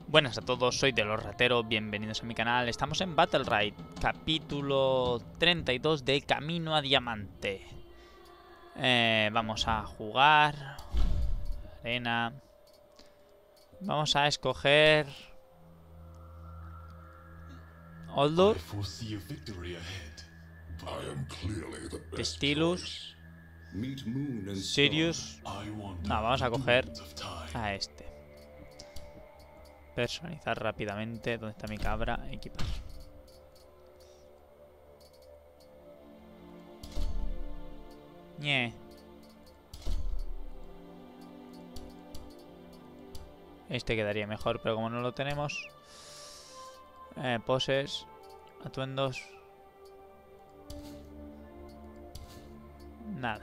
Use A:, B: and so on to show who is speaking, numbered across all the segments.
A: Buenas a todos, soy de los rateros, bienvenidos a mi canal. Estamos en Battle Ride, capítulo 32 de Camino a Diamante. Vamos a jugar arena. Vamos a escoger Oldur, Stylus, Sirius. No, vamos a coger a este. Personalizar rápidamente. ¿Dónde está mi cabra? Equipar. Ñe. Este quedaría mejor, pero como no lo tenemos. Poses. Atuendos. Nada.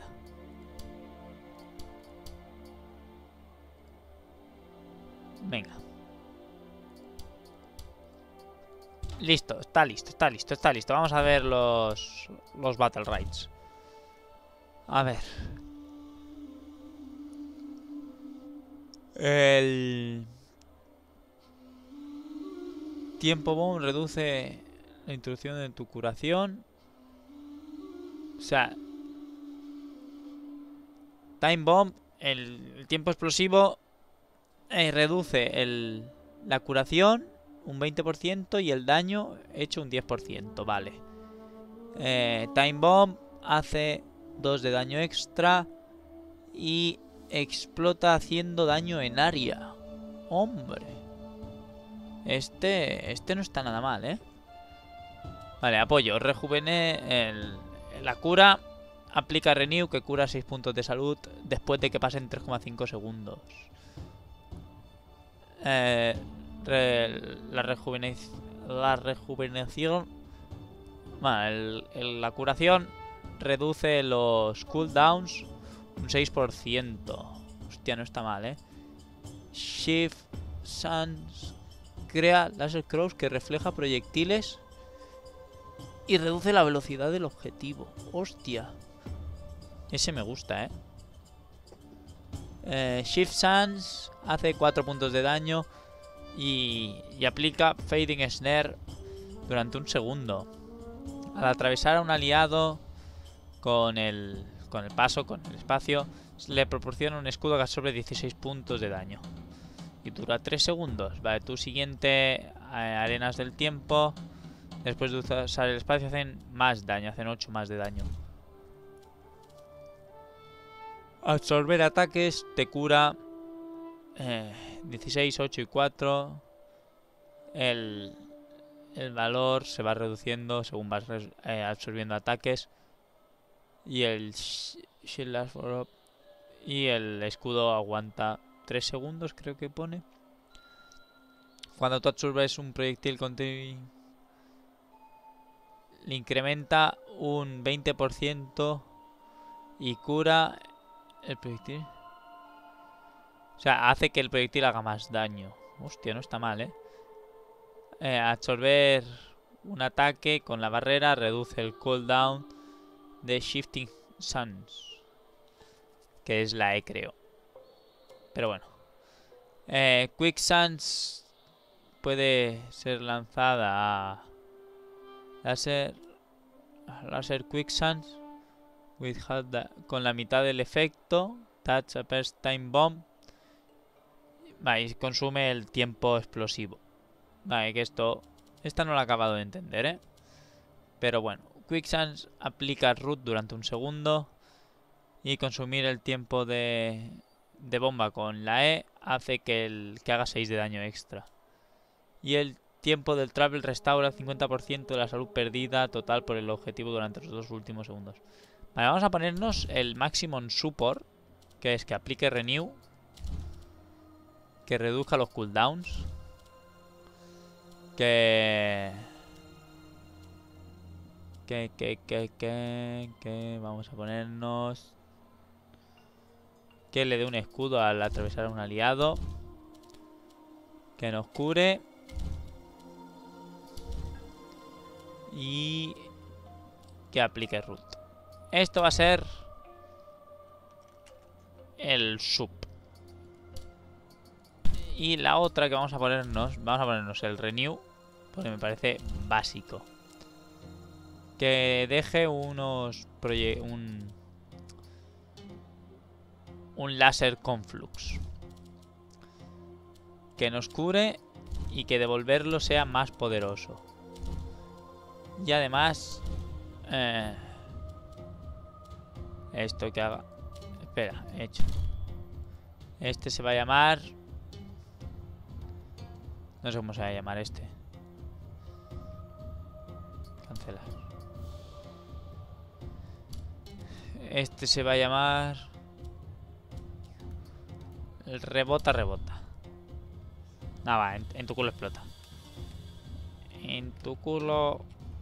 A: Venga. Listo, está listo, está listo, está listo. Vamos a ver los Battle Rides. A ver. El tiempo bomb reduce la introducción de tu curación. O sea, time bomb, el tiempo explosivo reduce la curación un 20% y el daño hecho un 10%, vale. Time Bomb hace 2 de daño extra y explota haciendo daño en área. Hombre. Este no está nada mal, ¿eh? Vale, apoyo. Rejuvene la cura. Aplica Renew, que cura 6 puntos de salud después de que pasen 3,5 segundos. La rejuvenación. Bueno, la curación reduce los cooldowns un 6%. Hostia, no está mal, ¿eh? Shift Sans crea Laser Cross que refleja proyectiles y reduce la velocidad del objetivo. Hostia. Ese me gusta, Shift Sans hace 4 puntos de daño y aplica Fading Snare durante un segundo. Al atravesar a un aliado con el espacio, le proporciona un escudo que absorbe 16 puntos de daño. Y dura 3 segundos. Vale, tu siguiente arenas del tiempo. Después de usar el espacio hacen más daño, hacen 8 más de daño. Absorber ataques te cura 16, 8 y 4. El valor se va reduciendo según vas absorbiendo ataques. Y el Shield for y el escudo aguanta 3 segundos, creo que pone. Cuando tú absorbes un proyectil le incrementa un 20% y cura el proyectil. O sea, hace que el proyectil haga más daño. Hostia, no está mal, absorber un ataque con la barrera reduce el cooldown de Shifting Suns, que es la E, creo. Pero bueno. Quick Suns puede ser lanzada a Laser Quick Suns con la mitad del efecto. Touch a Burst Time Bomb. Vale, y consume el tiempo explosivo. Vale, que esta no la he acabado de entender, Pero bueno, Quick Suns aplica Root durante un segundo. Y consumir el tiempo de bomba con la E hace que haga 6 de daño extra. Y el tiempo del Travel restaura el 50% de la salud perdida total por el objetivo durante los 2 últimos segundos. Vale, vamos a ponernos el Maximum Support, que es que aplique Renew, que reduzca los cooldowns, que vamos a ponernos que le dé un escudo al atravesar a un aliado, que nos cure y que aplique root. Esto va a ser el sub. Y la otra que vamos a ponernos el Renew, porque me parece básico. Que deje un láser con flux. Que nos cure y que devolverlo sea más poderoso. Y además... esto que haga... Espera, hecho. Este se va a llamar... No sé cómo se va a llamar este. Cancelar. Este se va a llamar... El rebota. Nada, va, en tu culo explota. En tu culo...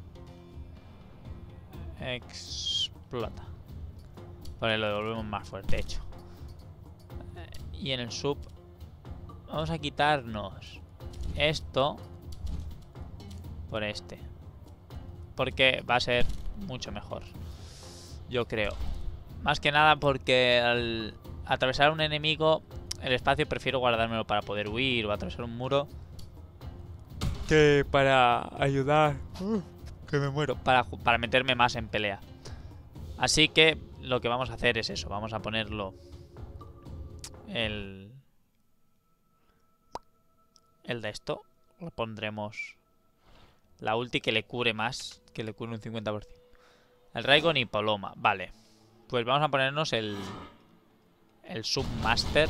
A: explota. Vale, lo devolvemos más fuerte, hecho. Y en el sub... Vamos a quitarnos esto por este. Porque va a ser mucho mejor. Yo creo. Más que nada porque al atravesar un enemigo, el espacio prefiero guardármelo para poder huir o atravesar un muro. Que para ayudar. Que me muero. Para meterme más en pelea. Así que lo que vamos a hacer es eso. Vamos a ponerlo... El de esto. Lo pondremos... La ulti que le cure más. Que le cure un 50%. El Raigon y Paloma. Vale. Pues vamos a ponernos el Submaster.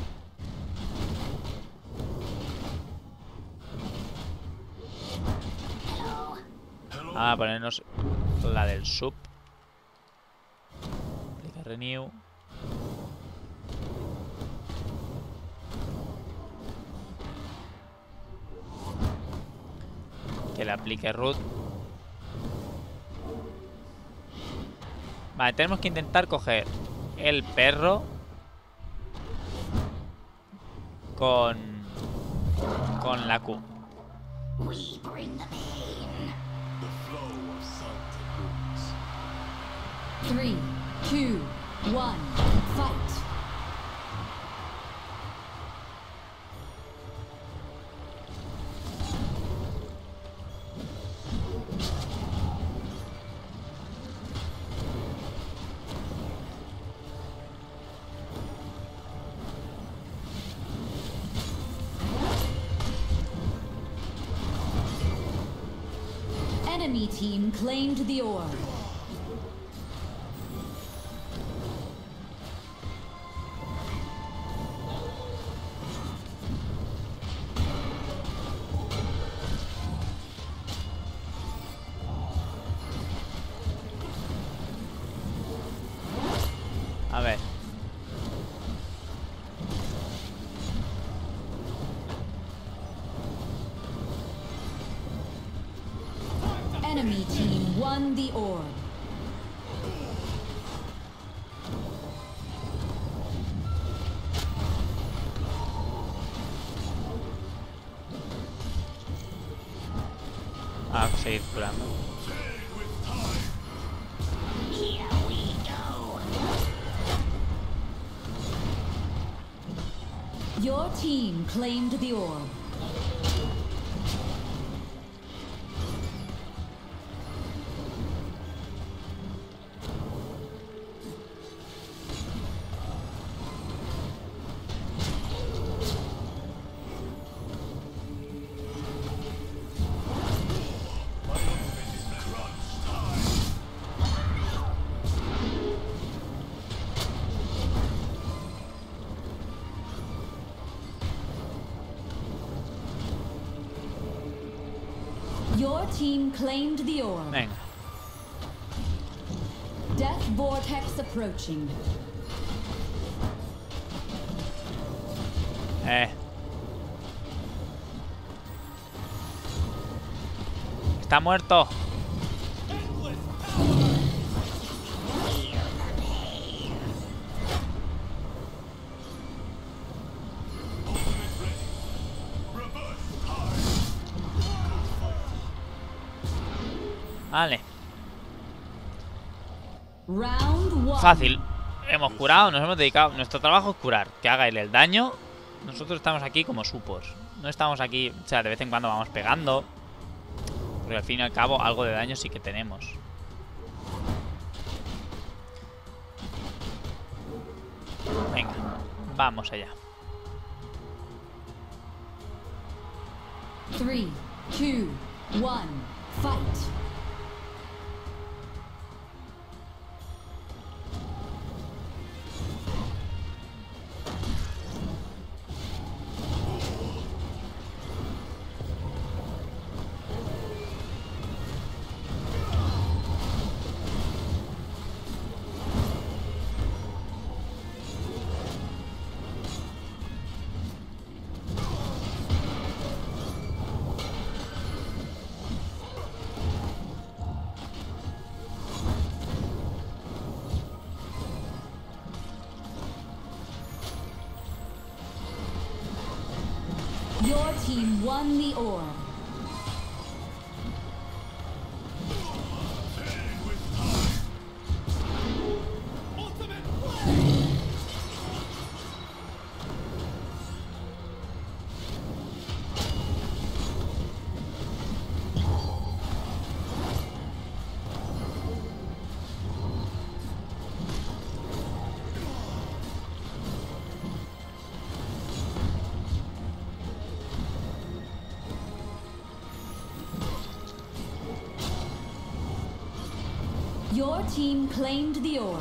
A: Vamos a ponernos la del Sub. Aplica Renew. Que le aplique Root. Vale, tenemos que intentar coger el perro con la Q.
B: 3, 2, 1, fight. Enemy team claimed the orb.
A: A ver.
B: Enemy team won the orb.
A: A seguir curando.
B: Your team claimed the orb. Your team claimed the orb.
A: Venga.
B: Death vortex approaching.
A: Está muerto. Vale.
B: Round 1.
A: Fácil. Hemos curado, nos hemos dedicado. Nuestro trabajo es curar. Que haga él el daño Nosotros estamos aquí como supports. No estamos aquí... O sea, de vez en cuando vamos pegando. Porque al fin y al cabo algo de daño sí que tenemos. Venga, vamos allá.
B: 3, 2, 1, fight. Your team won the orb. Your team claimed the orb.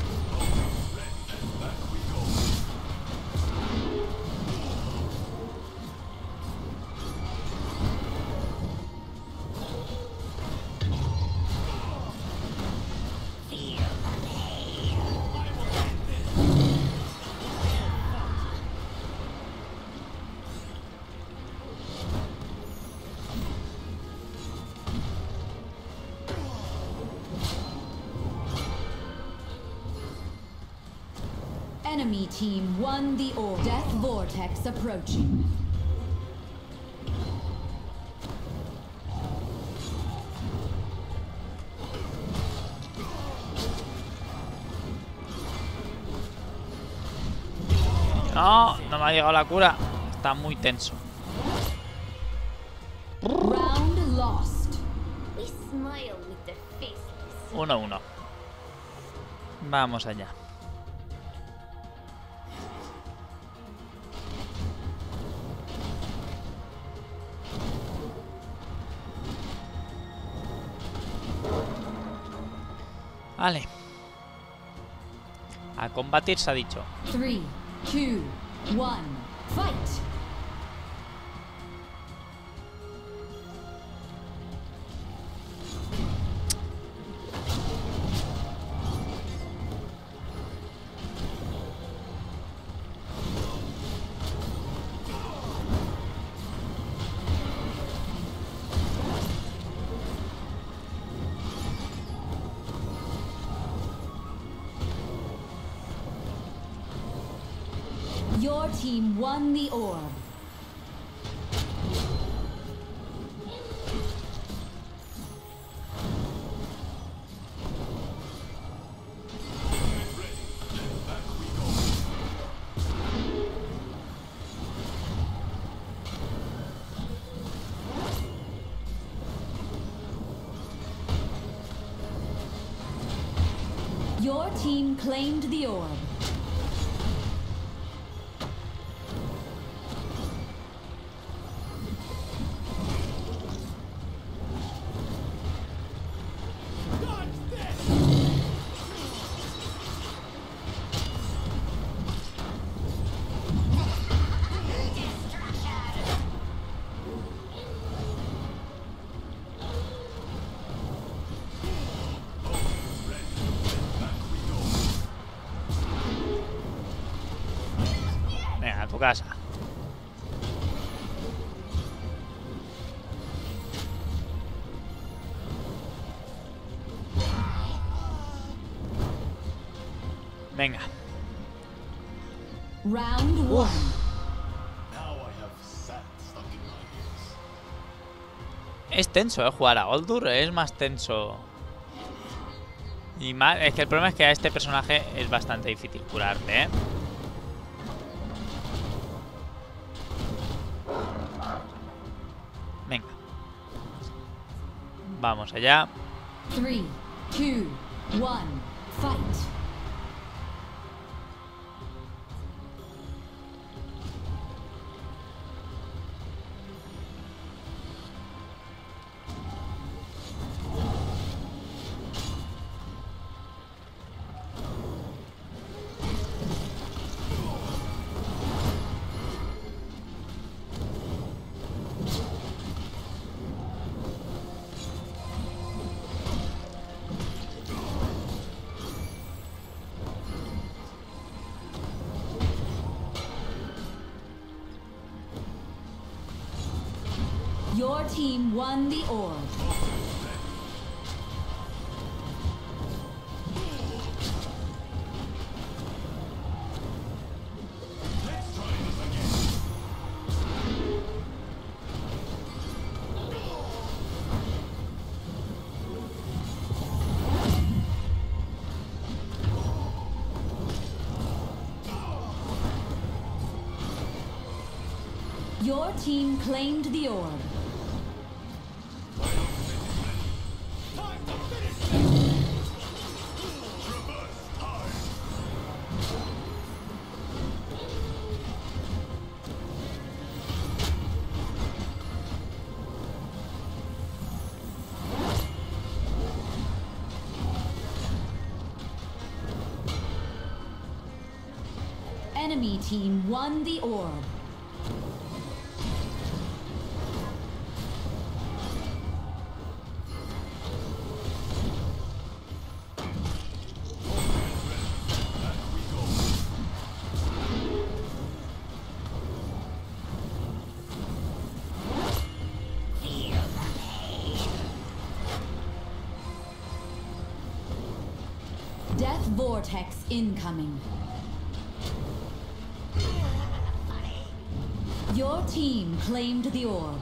B: Enemy team won the orb. Death vortex approaching.
A: No, no me ha llegado la cura. Está muy tenso.
B: Round lost.
C: We smile with their faceless.
A: 1-1. Vamos allá. Vale. A combatir se ha dicho.
B: 3, 2, 1, fight. Your team won the orb. Your team claimed the orb.
A: Venga, a tu casa. Venga.
B: Round 1.
A: Es tenso, jugar a Goldur es más tenso. Y más, es que el problema es que a este personaje es bastante difícil curarle, Vamos allá.
B: 3, 2, 1, fight. Your team won the orb. Your team claimed the orb. Enemy team won the orb. Death Vortex incoming. Your team claimed the orb.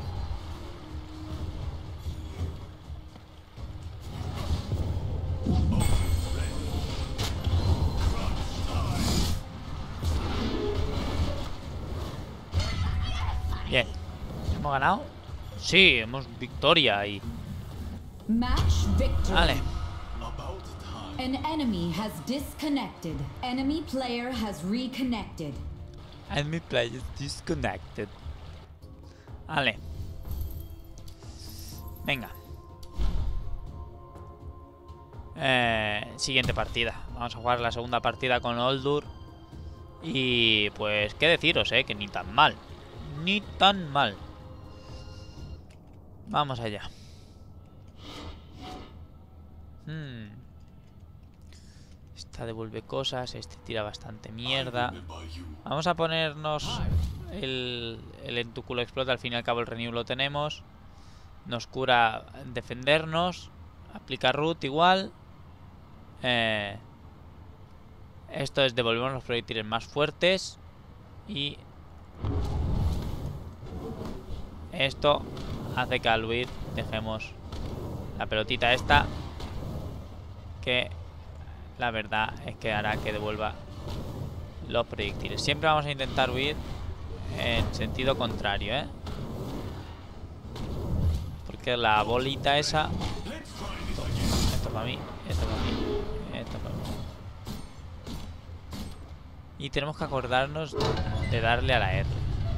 A: Bien. ¿Hemos ganado? Sí, hemos victoria ahí.
B: Match victory.
A: Vale.
B: An enemy has disconnected. Enemy player has reconnected.
A: Enemy player disconnected. Vale. Venga. Siguiente partida. Vamos a jugar la segunda partida con Oldur. Y pues, qué deciros, que ni tan mal. Ni tan mal. Vamos allá. Esta devuelve cosas. Este tira bastante mierda. Vamos a ponernos el Entúculo explota. Al fin y al cabo el renew lo tenemos. Nos cura defendernos. Aplica root igual. Esto es devolvernos los proyectiles más fuertes. Y esto hace que al huir dejemos la pelotita esta, que la verdad es que hará que devuelva los proyectiles. Siempre vamos a intentar huir en sentido contrario, porque la bolita esa... Esto para mí, esto para mí, esto para mí. Y tenemos que acordarnos de darle a la R.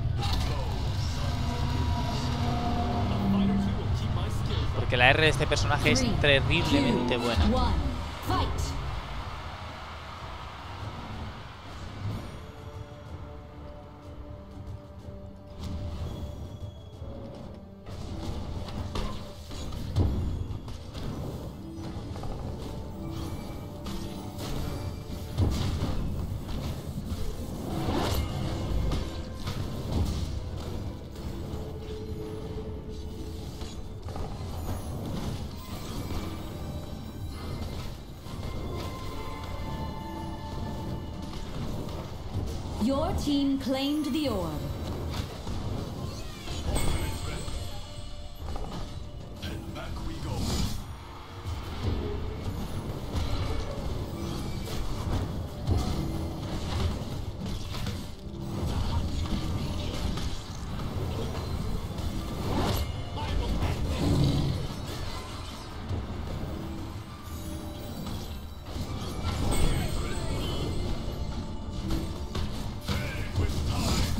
A: Porque la R de este personaje es terriblemente buena.
B: Your team claimed the orb.
D: And back we go.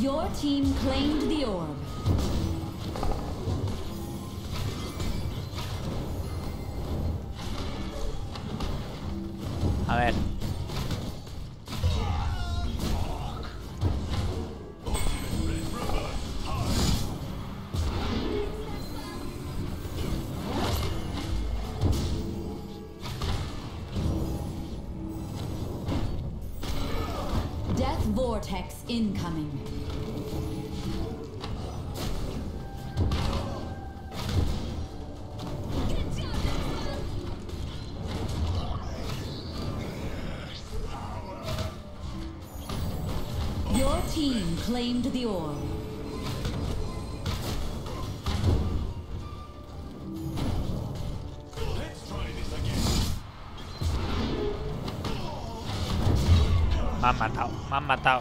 B: Your team claimed the orb.
A: A ver.
B: Death vortex incoming. Your team claimed the orb.
D: Let's try this again.
A: Me han matado, me han matado.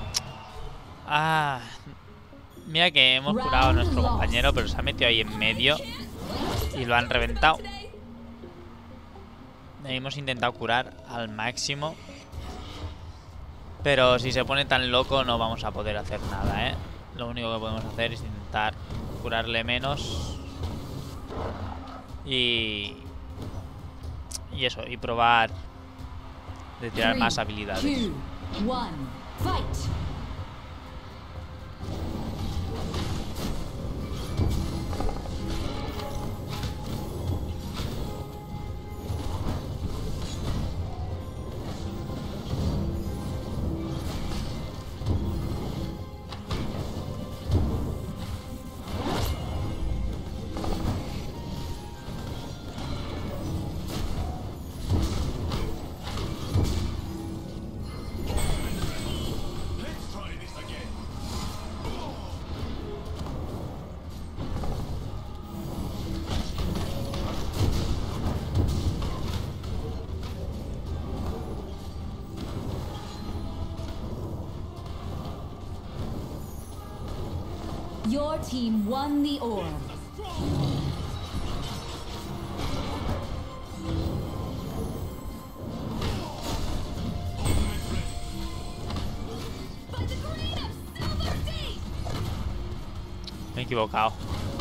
A: Ah, mira que hemos curado a nuestro compañero, pero se ha metido ahí en medio y lo han reventado. Hemos intentado curar al máximo, pero si se pone tan loco no vamos a poder hacer nada, ¿eh? Lo único que podemos hacer es intentar curarle menos y eso, y probar de tirar más habilidades.
B: 3, 2, 1, fight!
D: Let's try this again.
B: Your team won the orb.
C: By the green of Silver Deep!
A: Me he equivocado.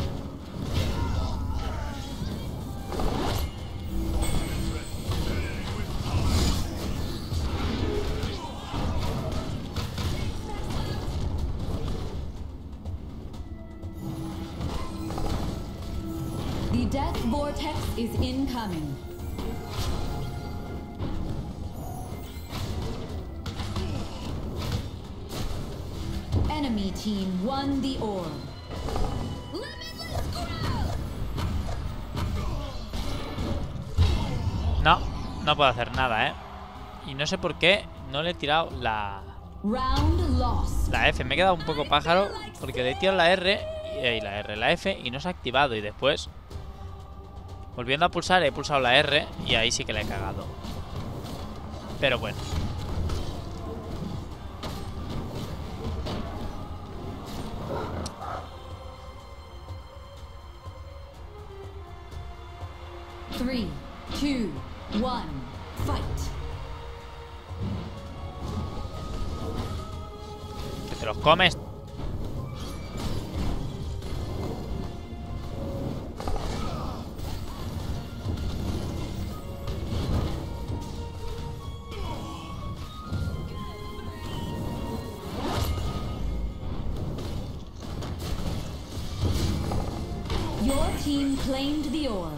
B: The death vortex is incoming. Enemy team won the orb.
C: Limitless growth!
A: No, no puedo hacer nada, ¿eh? Y no sé por qué no le he tirado la
B: Round lost.
A: F. Me he quedado un poco pájaro porque le he tirado la R y la F y no se ha activado. Y después, volviendo a pulsar, he pulsado la R y ahí sí que la he cagado. Pero bueno.
B: Three, two, one, fight.
A: Que te los comes.
B: Your team claimed the orb.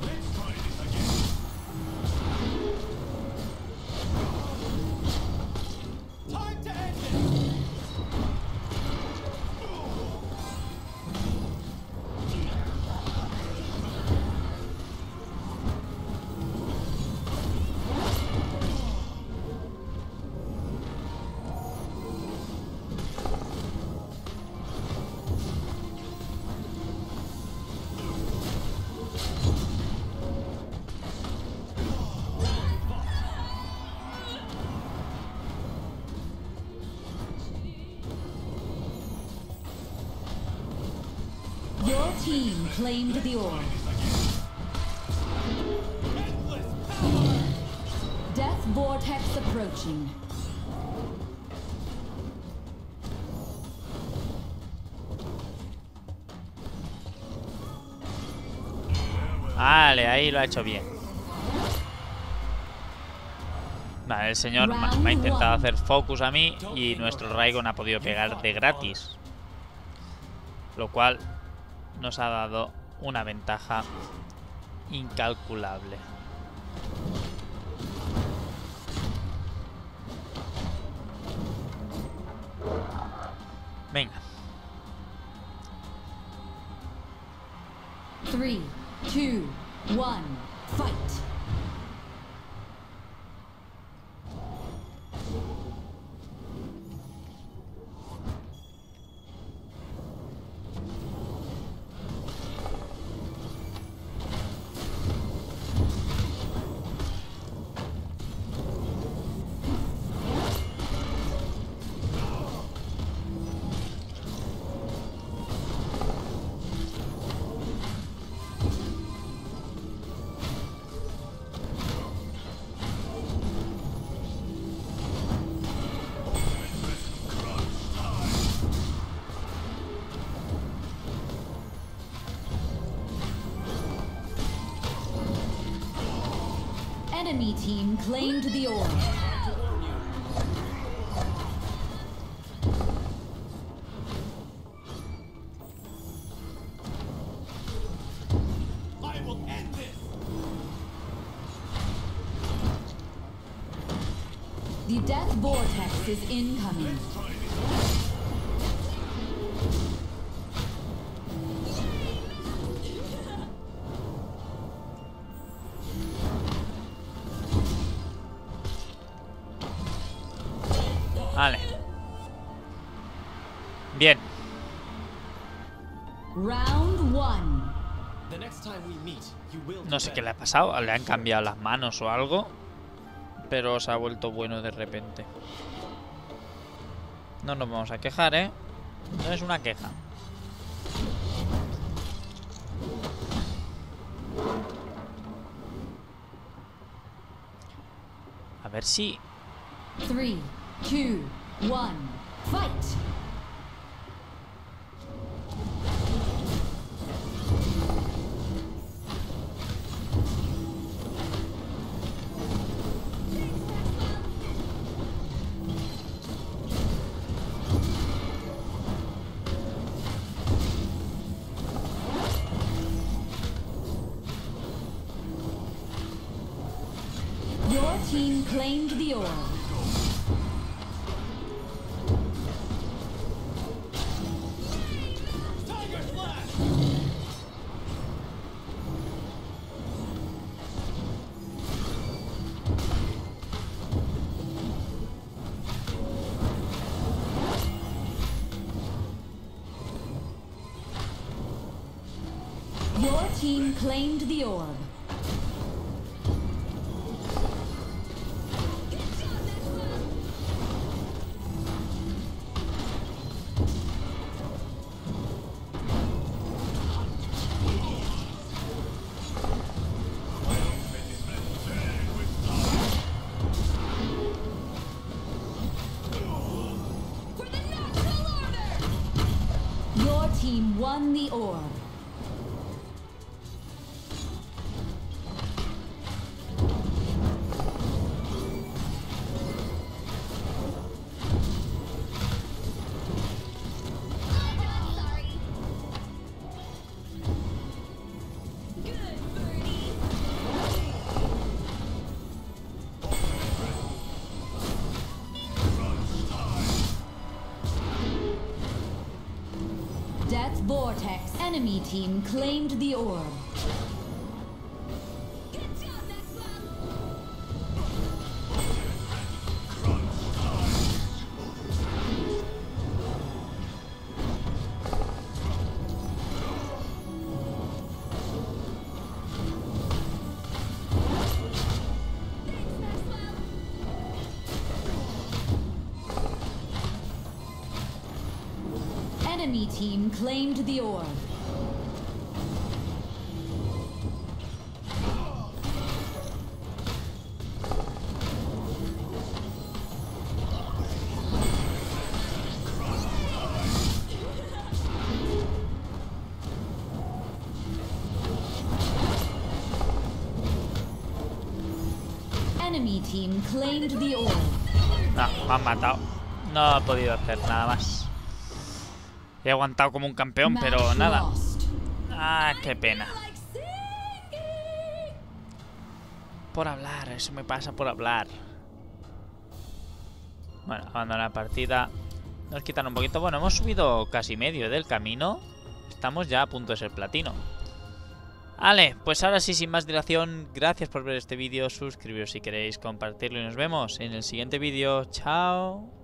D: Time to end it.
B: Your team claimed the orb. Death vortex approaching.
A: Vale, ahí lo ha hecho bien. Vale, el señor me ha intentado hacer focus a mí y nuestro Raigon ha podido pegar de gratis. Lo cual nos ha dado una ventaja incalculable. Venga.
B: 3, 2, 1, fight. Enemy team claimed the orb.
D: I will end this.
B: The death vortex is incoming.
A: Vale. Bien.
B: Round 1.
D: The next time we meet, you will
A: No sé qué le ha pasado. Le han cambiado las manos o algo. Pero se ha vuelto bueno de repente. No nos vamos a quejar, ¿eh? No es una queja. A ver si...
B: 3, 2, 1, fight. Your team claimed the orb.
D: Tiger Slash.
B: Your team claimed the orb.
C: For the natural order!
B: Your team won the orb.
C: I'm not sorry. Good, birdie.
B: Death vortex. Enemy team claimed the orb.
C: Good job, Maxwell. Thanks, Maxwell.
B: Enemy team claimed the orb. team claimed the orb.
A: No, me han matado. No he podido hacer nada más. He aguantado como un campeón, pero
B: Match
A: nada.
B: lost.
A: Ah, qué pena.
C: Like singing.
A: Por hablar, eso me pasa por hablar. Bueno, abandonar la partida. Nos quitan un poquito. Bueno, hemos subido casi medio del camino. Estamos ya a punto de ser platino. Vale, pues ahora sí, sin más dilación, gracias por ver este vídeo. Suscribiros si queréis, compartirlo y nos vemos en el siguiente vídeo. Chao.